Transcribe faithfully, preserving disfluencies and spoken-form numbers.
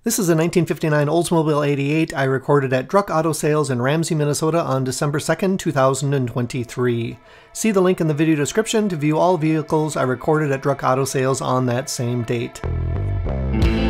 This is a nineteen fifty-nine Oldsmobile eighty-eight I recorded at Druck Auto Sales in Ramsey, Minnesota on December second, two thousand twenty-three. See the link in the video description to view all vehicles I recorded at Druck Auto Sales on that same date.